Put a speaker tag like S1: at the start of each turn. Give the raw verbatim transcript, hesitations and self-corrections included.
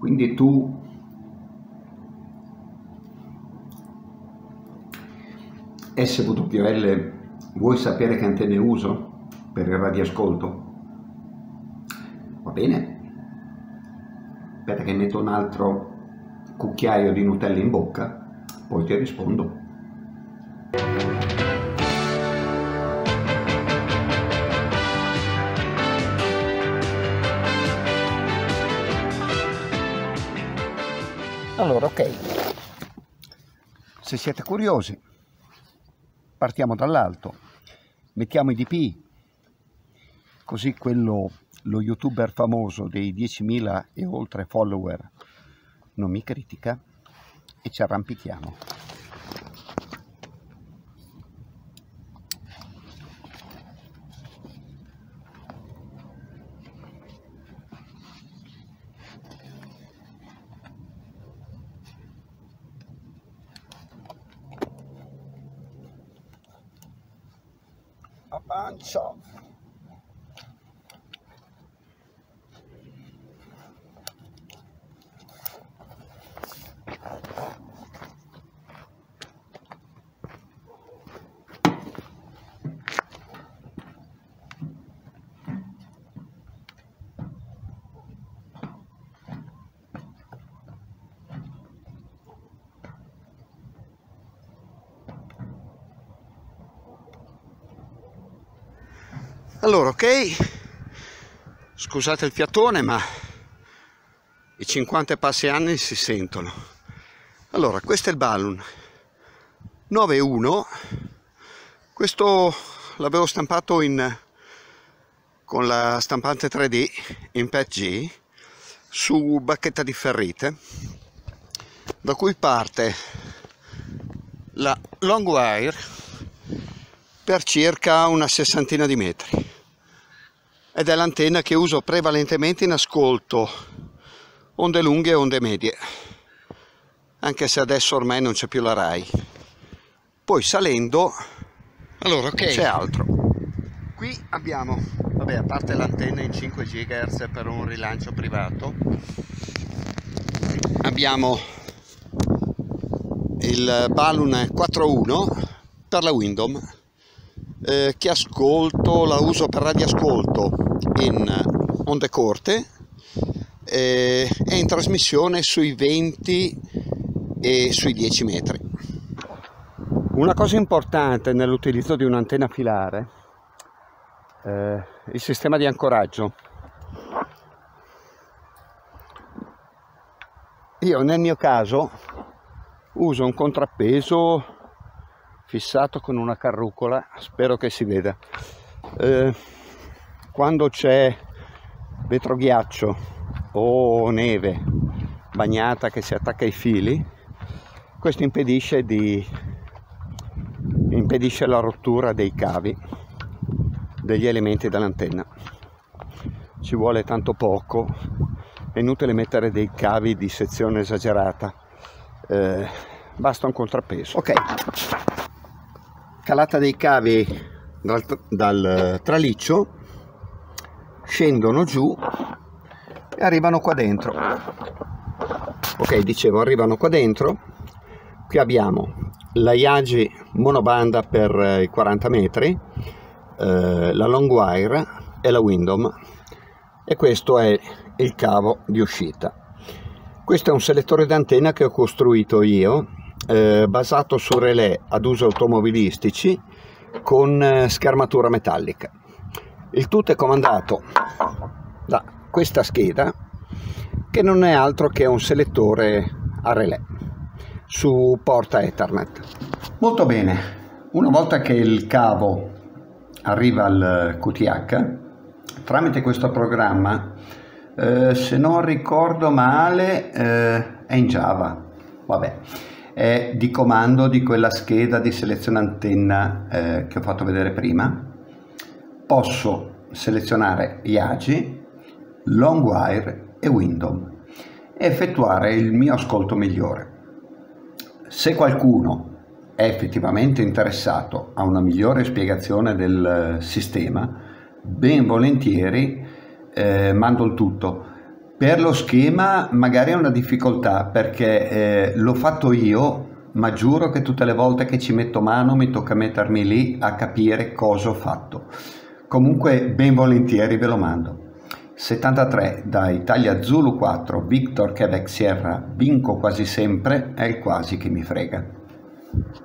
S1: Quindi tu S W L vuoi sapere che antenne uso per il radioascolto? Va bene, aspetta che metto un altro cucchiaio di Nutella in bocca, poi ti rispondo. Allora, ok, se siete curiosi, partiamo dall'alto, mettiamo i D P I, così quello, lo youtuber famoso dei diecimila e oltre follower non mi critica, e ci arrampichiamo. Avanza. Allora, ok, scusate il fiatone, ma i cinquanta passi anni si sentono. Allora, questo è il Balun nove uno, questo l'avevo stampato in, con la stampante tre D in P E T G su bacchetta di ferrite, da cui parte la long wire per circa una sessantina di metri. Ed è l'antenna che uso prevalentemente in ascolto onde lunghe e onde medie, anche se adesso ormai non c'è più la Rai. Poi salendo, allora, okay, c'è altro. Qui abbiamo, vabbè, a parte l'antenna in cinque gigahertz per un rilancio privato, abbiamo il Balun quattro uno per la Windom, eh, che ascolto, la uso per radioascolto in onde corte eh, e in trasmissione sui venti e sui dieci metri. Una cosa importante nell'utilizzo di un'antenna filare è il sistema di ancoraggio. Io nel mio caso uso un contrappeso fissato con una carrucola, spero che si veda. Eh, quando c'è vetroghiaccio o neve bagnata che si attacca ai fili, questo impedisce, di, impedisce la rottura dei cavi degli elementi dell'antenna. Ci vuole tanto poco, è inutile mettere dei cavi di sezione esagerata, eh, basta un contrappeso. Ok, calata dei cavi dal, dal traliccio, scendono giù e arrivano qua dentro. Ok, dicevo, arrivano qua dentro. Qui abbiamo la Yagi monobanda per i quaranta metri, eh, la long wire e la Windom, e questo è il cavo di uscita. Questo è un selettore d'antenna che ho costruito io, eh, basato su relè ad uso automobilistici con eh, schermatura metallica. Il tutto è comandato da questa scheda, che non è altro che un selettore a relè su porta Ethernet. Molto bene, una volta che il cavo arriva al Q T H, tramite questo programma, eh, se non ricordo male, eh, è in Java, vabbè, è di comando di quella scheda di selezione antenna eh, che ho fatto vedere prima. Posso selezionare Yagi, long wire e Windom e effettuare il mio ascolto migliore. Se qualcuno è effettivamente interessato a una migliore spiegazione del sistema, ben volentieri eh, mando il tutto. Per lo schema magari è una difficoltà perché eh, l'ho fatto io, ma giuro che tutte le volte che ci metto mano mi tocca mettermi lì a capire cosa ho fatto. Comunque ben volentieri ve lo mando. settantatré da Italia Zulu quattro, Victor Quebec Sierra, vinco quasi sempre, è il quasi che mi frega.